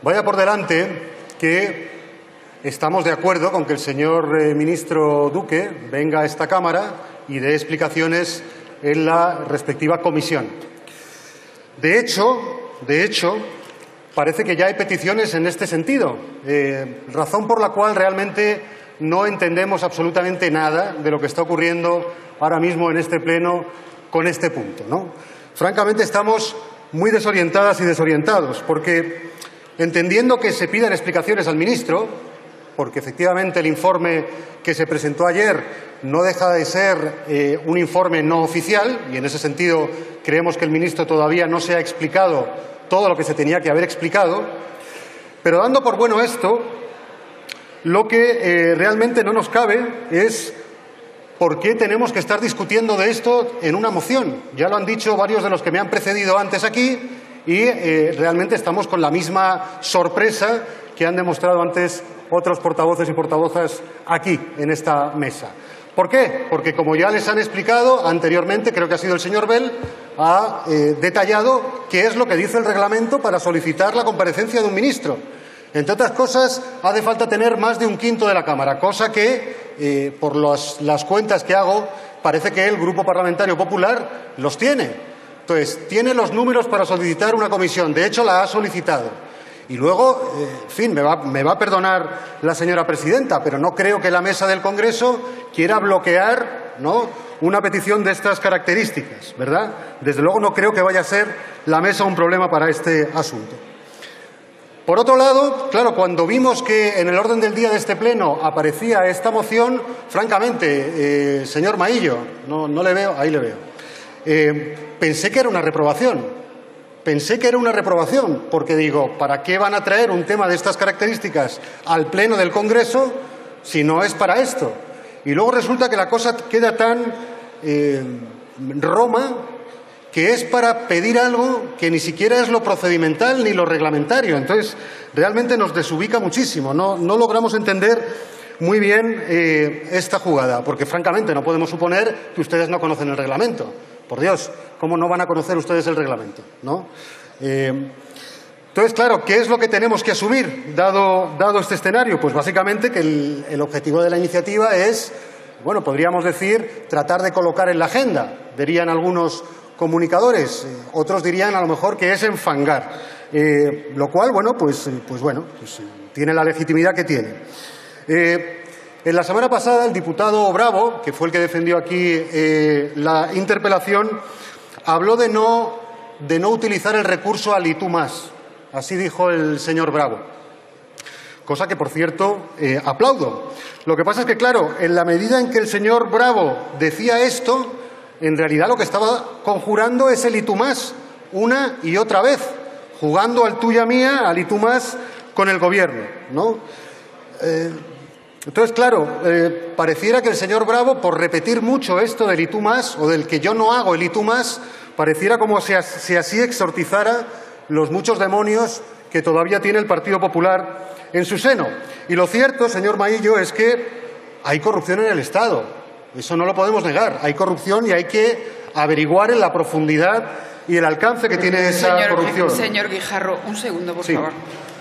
Vaya por delante que estamos de acuerdo con que el señor ministro Duque venga a esta Cámara y dé explicaciones en la respectiva comisión. De hecho, parece que ya hay peticiones en este sentido, razón por la cual realmente no entendemos absolutamente nada de lo que está ocurriendo ahora mismo en este Pleno con este punto, ¿no? Francamente, estamos muy desorientadas y desorientados, porque entendiendo que se pidan explicaciones al ministro, porque efectivamente el informe que se presentó ayer no deja de ser un informe no oficial, y en ese sentido creemos que el ministro todavía no se ha explicado todo lo que se tenía que haber explicado, pero dando por bueno esto, lo que realmente no nos cabe es por qué tenemos que estar discutiendo de esto en una moción. Ya lo han dicho varios de los que me han precedido antes aquí y realmente estamos con la misma sorpresa que han demostrado antes otros portavoces y portavozas aquí, en esta mesa. ¿Por qué? Porque, como ya les han explicado anteriormente, creo que ha sido el señor Bell, ha detallado qué es lo que dice el reglamento para solicitar la comparecencia de un ministro. Entre otras cosas, hace falta tener más de un quinto de la Cámara, cosa que, por las cuentas que hago, parece que el Grupo Parlamentario Popular los tiene. Entonces, tiene los números para solicitar una comisión. De hecho, la ha solicitado. Y luego, en fin, me va a perdonar la señora presidenta, pero no creo que la mesa del Congreso quiera bloquear, ¿no?, una petición de estas características, ¿verdad? Desde luego no creo que vaya a ser la mesa un problema para este asunto. Por otro lado, claro, cuando vimos que en el orden del día de este Pleno aparecía esta moción, francamente, señor Maillo, no le veo, ahí le veo, pensé que era una reprobación. Pensé que era una reprobación, porque digo, ¿para qué van a traer un tema de estas características al Pleno del Congreso si no es para esto? Y luego resulta que la cosa queda tan Roma que es para pedir algo que ni siquiera es lo procedimental ni lo reglamentario. Entonces, realmente nos desubica muchísimo. No logramos entender muy bien esta jugada, porque francamente no podemos suponer que ustedes no conocen el reglamento. Por Dios, ¿cómo no van a conocer ustedes el reglamento, ¿no? Entonces, claro, ¿qué es lo que tenemos que asumir, dado este escenario? Pues básicamente que el objetivo de la iniciativa es, bueno, podríamos decir, tratar de colocar en la agenda, dirían algunos comunicadores, otros dirían a lo mejor que es enfangar, lo cual, bueno, pues tiene la legitimidad que tiene. En la semana pasada, el diputado Bravo, que fue el que defendió aquí la interpelación, habló de no utilizar el recurso al y tú más. Así dijo el señor Bravo. Cosa que, por cierto, aplaudo. Lo que pasa es que, claro, en la medida en que el señor Bravo decía esto, en realidad lo que estaba conjurando es el y tú más, una y otra vez, jugando al tuya mía, al y tú más con el Gobierno, ¿no? Entonces, claro, pareciera que el señor Bravo, por repetir mucho esto del y tú más, o del que yo no hago el y tú más, pareciera como si así exorcizara los muchos demonios que todavía tiene el Partido Popular en su seno. Y lo cierto, señor Maillo, es que hay corrupción en el Estado. Eso no lo podemos negar. Hay corrupción y hay que averiguar en la profundidad y el alcance que tiene esa corrupción. Señor Guijarro, un segundo, por favor.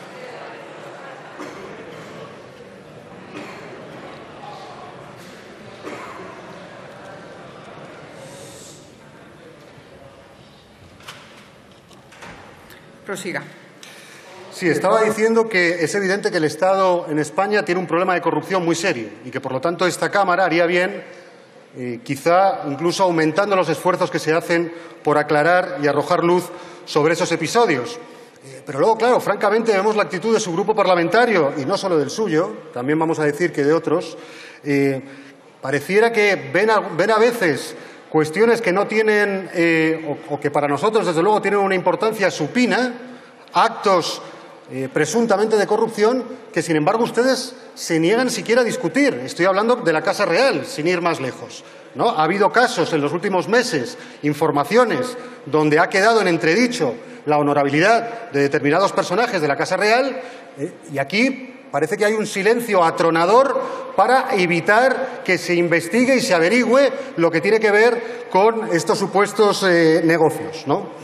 Prosiga. Sí, estaba diciendo que es evidente que el Estado en España tiene un problema de corrupción muy serio y que, por lo tanto, esta Cámara haría bien, quizá incluso aumentando los esfuerzos que se hacen por aclarar y arrojar luz sobre esos episodios. Pero luego, claro, francamente vemos la actitud de su grupo parlamentario, y no solo del suyo, también vamos a decir que de otros. Pareciera que ven a veces cuestiones que no tienen, o que para nosotros, desde luego, tienen una importancia supina, actos presuntamente de corrupción, que sin embargo ustedes se niegan siquiera a discutir. Estoy hablando de la Casa Real, sin ir más lejos, ¿no? Ha habido casos en los últimos meses, informaciones, donde ha quedado en entredicho la honorabilidad de determinados personajes de la Casa Real, y aquí parece que hay un silencio atronador para evitar que se investigue y se averigüe lo que tiene que ver con estos supuestos negocios, ¿no?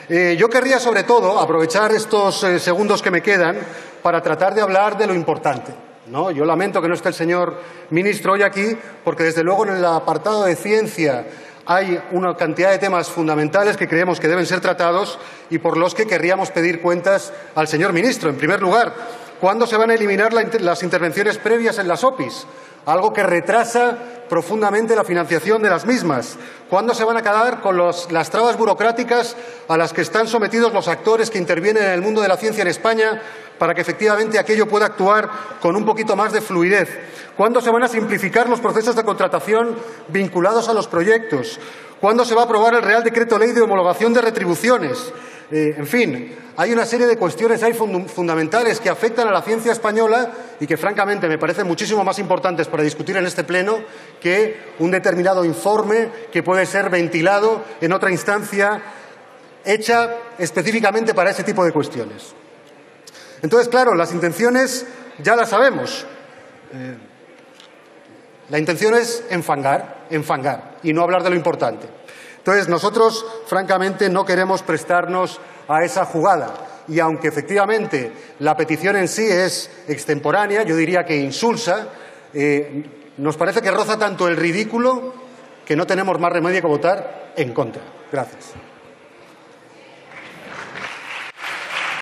Yo querría, sobre todo, aprovechar estos segundos que me quedan para tratar de hablar de lo importante, ¿no? Yo lamento que no esté el señor ministro hoy aquí, porque desde luego en el apartado de ciencia hay una cantidad de temas fundamentales que creemos que deben ser tratados y por los que querríamos pedir cuentas al señor ministro. En primer lugar, ¿cuándo se van a eliminar las intervenciones previas en las OPIs? Algo que retrasa profundamente la financiación de las mismas. ¿Cuándo se van a acabar con las trabas burocráticas a las que están sometidos los actores que intervienen en el mundo de la ciencia en España para que efectivamente aquello pueda actuar con un poquito más de fluidez? ¿Cuándo se van a simplificar los procesos de contratación vinculados a los proyectos? ¿Cuándo se va a aprobar el Real Decreto Ley de homologación de retribuciones? En fin, hay una serie de cuestiones fundamentales que afectan a la ciencia española y que, francamente, me parecen muchísimo más importantes para discutir en este Pleno que un determinado informe que puede ser ventilado en otra instancia hecha específicamente para ese tipo de cuestiones. Entonces, claro, las intenciones ya las sabemos. La intención es enfangar y no hablar de lo importante. Entonces, nosotros, francamente, no queremos prestarnos a esa jugada. Y aunque, efectivamente, la petición en sí es extemporánea, yo diría que insulsa, nos parece que roza tanto el ridículo que no tenemos más remedio que votar en contra. Gracias.